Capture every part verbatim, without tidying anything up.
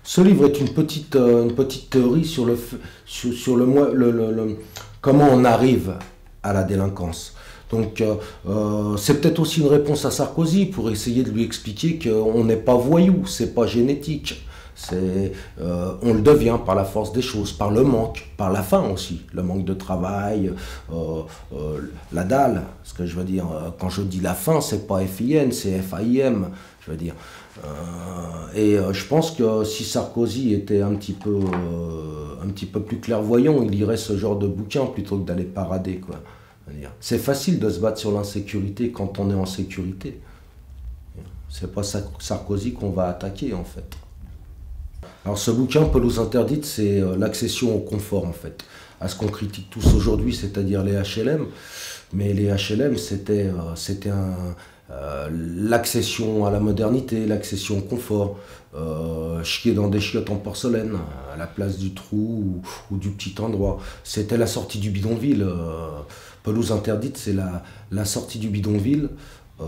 Ce livre est une petite, euh, une petite théorie sur, le, sur, sur le, le, le, le, comment on arrive à la délinquance. Donc euh, euh, c'est peut-être aussi une réponse à Sarkozy pour essayer de lui expliquer qu'on n'est pas voyou, c'est pas génétique. C'est, euh, on le devient par la force des choses, par le manque, par la faim aussi, le manque de travail, euh, euh, la dalle. Ce que je veux dire, quand je dis la faim, c'est pas F I N, c'est F A I M. Je veux dire. Euh, et euh, je pense que si Sarkozy était un petit peu, euh, un petit peu plus clairvoyant, il lirait ce genre de bouquin plutôt que d'aller parader, quoi. C'est facile de se battre sur l'insécurité quand on est en sécurité. C'est pas Sarkozy qu'on va attaquer, en fait. Alors ce bouquin, Pelouse interdite, c'est l'accession au confort, en fait. À ce qu'on critique tous aujourd'hui, c'est-à-dire les H L M. Mais les H L M, c'était euh, c'était un... Euh, l'accession à la modernité, l'accession au confort, euh, chier dans des chiottes en porcelaine, à la place du trou ou, ou du petit endroit. C'était la sortie du bidonville. Euh, Pelouse interdite, c'est la, la sortie du bidonville. Euh,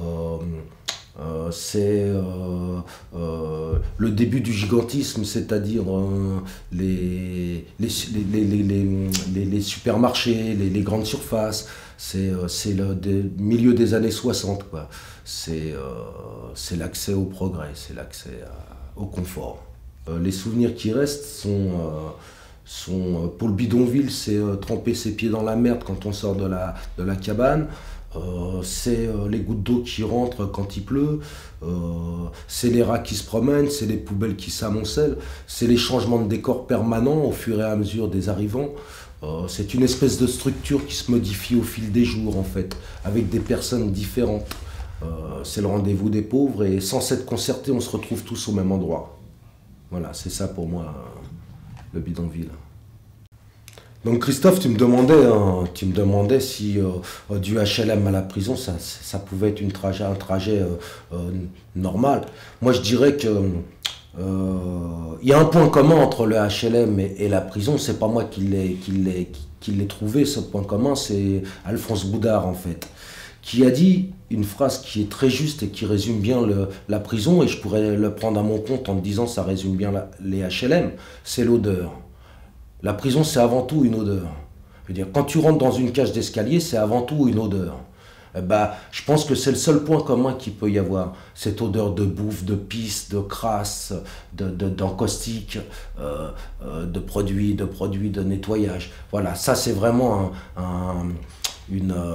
euh, c'est euh, euh, le début du gigantisme, c'est-à-dire euh, les, les, les, les, les, les, les supermarchés, les, les grandes surfaces. C'est euh, le des, milieu des années soixante, quoi. C'est euh, l'accès au progrès, c'est l'accès au confort. Euh, les souvenirs qui restent sont, euh, sont pour le bidonville, c'est euh, tremper ses pieds dans la merde quand on sort de la, de la cabane. Euh, c'est euh, les gouttes d'eau qui rentrent quand il pleut, euh, c'est les rats qui se promènent, c'est les poubelles qui s'amoncellent, c'est les changements de décor permanents au fur et à mesure des arrivants. Euh, c'est une espèce de structure qui se modifie au fil des jours, en fait, avec des personnes différentes. Euh, c'est le rendez-vous des pauvres et sans s'être concerté, on se retrouve tous au même endroit. Voilà, c'est ça pour moi, euh, le bidonville. Donc Christophe, tu me demandais, hein, tu me demandais si euh, du H L M à la prison, ça, ça pouvait être une trajet, un trajet euh, euh, normal. Moi, je dirais que il euh, y a un point commun entre le H L M et, et la prison. C'est pas moi qui l'ai qui l'ai qui l'ai trouvé. Ce point commun, c'est Alphonse Boudard, en fait, qui a dit une phrase qui est très juste et qui résume bien le, la prison. Et je pourrais le prendre à mon compte en me disant ça résume bien la, les H L M. C'est l'odeur. La prison, c'est avant tout une odeur. Je veux dire, quand tu rentres dans une cage d'escalier, c'est avant tout une odeur. Eh ben, je pense que c'est le seul point commun qu'il peut y avoir. Cette odeur de bouffe, de pisse, de crasse, d'encaustique, de, de, euh, euh, de produits, de produits de nettoyage. Voilà, ça c'est vraiment un, un, une, euh,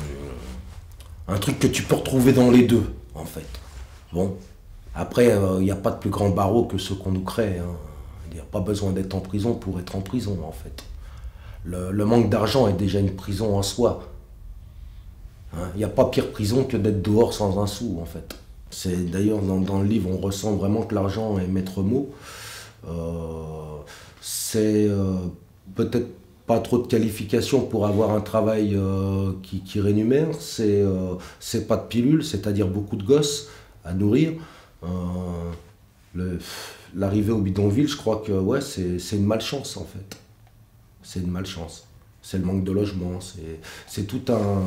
un truc que tu peux retrouver dans les deux, en fait. Bon, après, il euh, n'y a pas de plus grand barreau que ceux qu'on nous crée, hein. Il n'y a pas besoin d'être en prison pour être en prison, en fait. Le, le manque d'argent est déjà une prison en soi. Il hein, n'y a pas pire prison que d'être dehors sans un sou, en fait. C'est d'ailleurs dans, dans le livre, on ressent vraiment que l'argent est maître mot. Euh, c'est euh, peut-être pas trop de qualifications pour avoir un travail euh, qui, qui rémunère. C'est euh, c'est pas de pilule, c'est-à-dire beaucoup de gosses à nourrir. Euh, le... L'arrivée au bidonville, je crois que ouais, c'est une malchance, en fait. C'est une malchance. C'est le manque de logement, c'est tout un...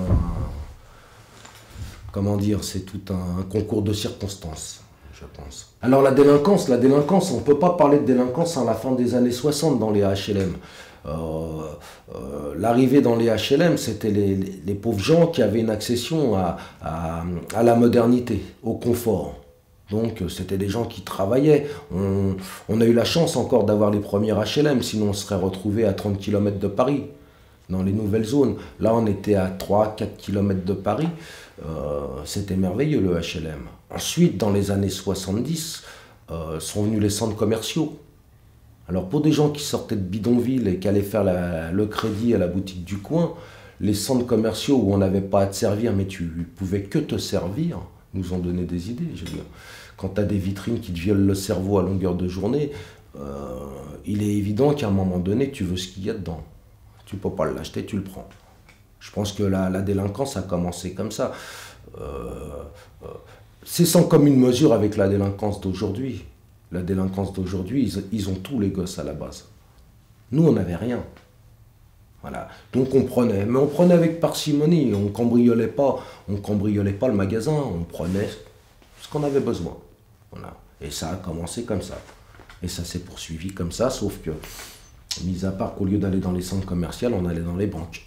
Comment dire, c'est tout un concours de circonstances, je pense. Alors la délinquance, la délinquance, on ne peut pas parler de délinquance à la fin des années soixante dans les H L M. Euh, euh, L'arrivée dans les H L M, c'était les, les, les pauvres gens qui avaient une accession à, à, à la modernité, au confort. Donc c'était des gens qui travaillaient. On, on a eu la chance encore d'avoir les premiers H L M, sinon on serait retrouvé à trente kilomètres de Paris, dans les nouvelles zones. Là on était à trois à quatre kilomètres de Paris. Euh, c'était merveilleux le H L M. Ensuite, dans les années soixante-dix, euh, sont venus les centres commerciaux. Alors pour des gens qui sortaient de bidonville et qui allaient faire la, le crédit à la boutique du coin, les centres commerciaux où on n'avait pas à te servir, mais tu pouvais que te servir, nous ont donné des idées. Je veux dire. Quand tu as des vitrines qui te violent le cerveau à longueur de journée, euh, il est évident qu'à un moment donné, tu veux ce qu'il y a dedans. Tu ne peux pas l'acheter, tu le prends. Je pense que la, la délinquance a commencé comme ça. Euh, euh, C'est sans commune mesure avec la délinquance d'aujourd'hui. La délinquance d'aujourd'hui, ils, ils ont tous les gosses à la base. Nous, on n'avait rien. Voilà. Donc on prenait, mais on prenait avec parcimonie, on cambriolait pas, on cambriolait pas le magasin, on prenait ce qu'on avait besoin. Voilà. Et ça a commencé comme ça. Et ça s'est poursuivi comme ça, sauf que, mis à part qu'au lieu d'aller dans les centres commerciaux, on allait dans les banques.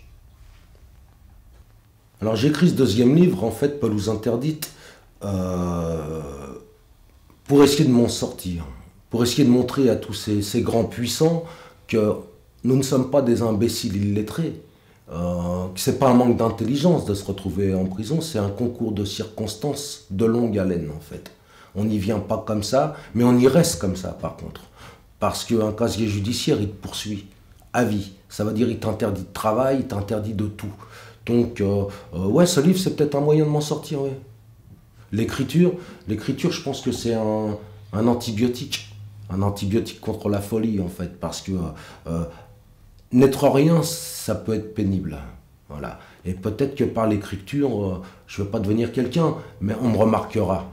Alors j'écris ce deuxième livre, en fait, Pelouse interdite, euh, pour essayer de m'en sortir, pour essayer de montrer à tous ces, ces grands puissants que nous ne sommes pas des imbéciles illettrés, euh, que ce n'est pas un manque d'intelligence de se retrouver en prison, c'est un concours de circonstances de longue haleine, en fait. On n'y vient pas comme ça, mais on y reste comme ça, par contre. Parce qu'un casier judiciaire, il te poursuit à vie. Ça veut dire qu'il t'interdit de travail, il t'interdit de tout. Donc, euh, euh, ouais, ce livre, c'est peut-être un moyen de m'en sortir, ouais. L'écriture, l'écriture, je pense que c'est un, un antibiotique. Un antibiotique contre la folie, en fait. Parce que euh, n'être rien, ça peut être pénible. Voilà. Et peut-être que par l'écriture, euh, je ne veux pas devenir quelqu'un, mais on me remarquera.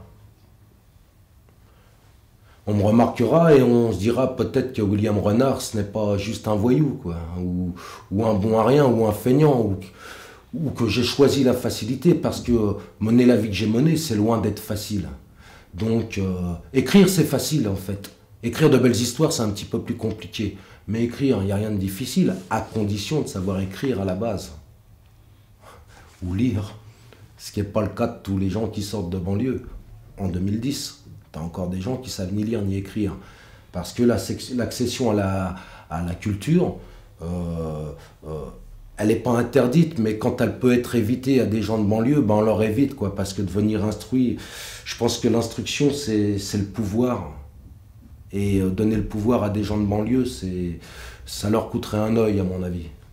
On me remarquera et on se dira peut-être que William Renard, ce n'est pas juste un voyou, quoi, ou, ou un bon à rien, ou un feignant, ou, ou que j'ai choisi la facilité, parce que mener la vie que j'ai menée, c'est loin d'être facile. Donc, euh, écrire, c'est facile, en fait. Écrire de belles histoires, c'est un petit peu plus compliqué. Mais écrire, il n'y a rien de difficile, à condition de savoir écrire à la base. Ou lire. Ce qui n'est pas le cas de tous les gens qui sortent de banlieue en deux mille dix. T'as encore des gens qui savent ni lire ni écrire. Parce que l'accession à la, à la culture, euh, euh, elle n'est pas interdite, mais quand elle peut être évitée à des gens de banlieue, ben on leur évite, quoi. Parce que devenir instruit, je pense que l'instruction, c'est le pouvoir. Et donner le pouvoir à des gens de banlieue, ça leur coûterait un œil, à mon avis.